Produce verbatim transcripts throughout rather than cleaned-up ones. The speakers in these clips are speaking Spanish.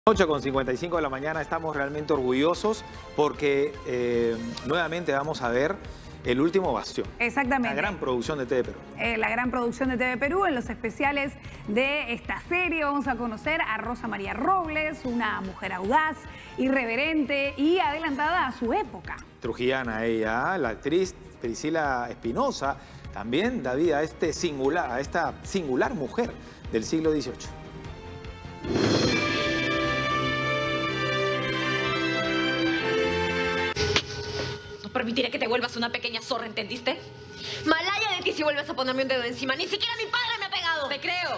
ocho con cincuenta y cinco de la mañana, estamos realmente orgullosos porque eh, nuevamente vamos a ver El Último Bastión. Exactamente. La gran producción de T V Perú. Eh, la gran producción de T V Perú. En los especiales de esta serie vamos a conocer a Rosa María Robles, una mujer audaz, irreverente y adelantada a su época. Trujillana ella, la actriz Priscila Espinosa, también da vida a, este singular, a esta singular mujer del siglo dieciocho. Permitiré que te vuelvas una pequeña zorra, ¿entendiste? Malaya de ti si vuelves a ponerme un dedo encima. Ni siquiera mi padre me ha pegado. ¡Te creo!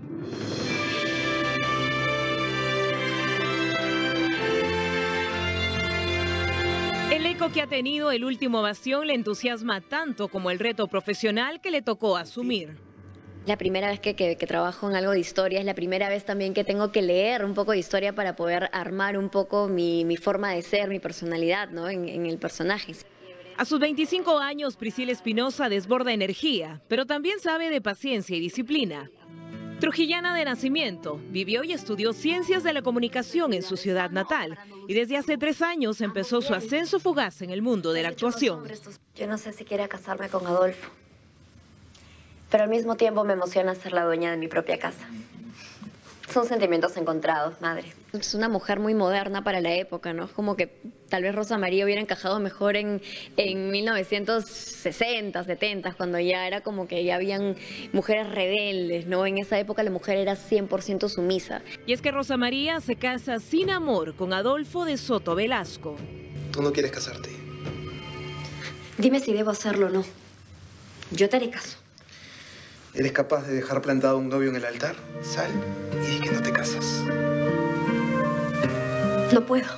El eco que ha tenido El Último Bastión le entusiasma tanto como el reto profesional que le tocó asumir. La primera vez que, que, que trabajo en algo de historia, es la primera vez también que tengo que leer un poco de historia para poder armar un poco mi, mi forma de ser, mi personalidad, ¿no? en, en el personaje. A sus veinticinco años, Priscila Espinosa desborda energía, pero también sabe de paciencia y disciplina. Trujillana de nacimiento, vivió y estudió Ciencias de la Comunicación en su ciudad natal y desde hace tres años empezó su ascenso fugaz en el mundo de la actuación. Yo no sé si quiero casarme con Adolfo, pero al mismo tiempo me emociona ser la dueña de mi propia casa. Son sentimientos encontrados, madre. Es una mujer muy moderna para la época, ¿no? Es como que tal vez Rosa María hubiera encajado mejor en, en mil novecientos sesenta, setenta, cuando ya era como que ya habían mujeres rebeldes, ¿no? En esa época la mujer era cien por ciento sumisa. Y es que Rosa María se casa sin amor con Adolfo de Soto Velasco. ¿Tú no quieres casarte? Dime si debo hacerlo o no. Yo te haré caso. ¿Eres capaz de dejar plantado a un novio en el altar? Sal y di que no te casas. No puedo.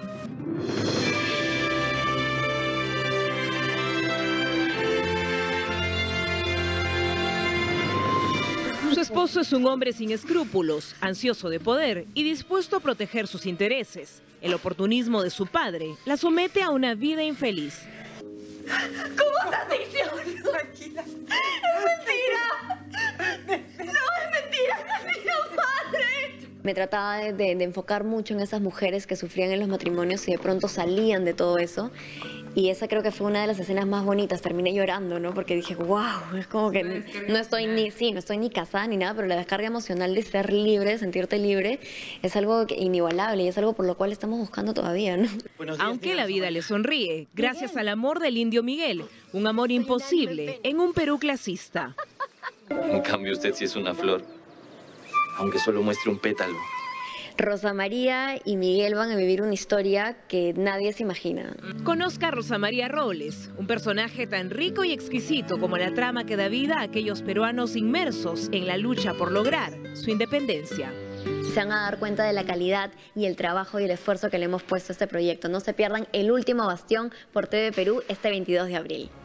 Su esposo es un hombre sin escrúpulos, ansioso de poder y dispuesto a proteger sus intereses. El oportunismo de su padre la somete a una vida infeliz. ¿Cómo estás diciendo? Tranquila. ¡Es mentira! ¡No, es mentira! ¡Es mentira, padre! Me trataba de, de, de enfocar mucho en esas mujeres que sufrían en los matrimonios y de pronto salían de todo eso. Y esa creo que fue una de las escenas más bonitas. Terminé llorando, ¿no? Porque dije, wow, es como que no estoy ni, sí, no estoy ni casada ni nada, pero la descarga emocional de ser libre, de sentirte libre, es algo inigualable y es algo por lo cual estamos buscando todavía, ¿no? Aunque la vida le sonríe, gracias al amor del indio Miguel, un amor imposible en un Perú clasista. En cambio, usted sí es una flor, aunque solo muestre un pétalo. Rosa María y Miguel van a vivir una historia que nadie se imagina. Conozca a Rosa María Robles, un personaje tan rico y exquisito como la trama que da vida a aquellos peruanos inmersos en la lucha por lograr su independencia. Se van a dar cuenta de la calidad y el trabajo y el esfuerzo que le hemos puesto a este proyecto. No se pierdan El Último Bastión por T V Perú este veintidós de abril.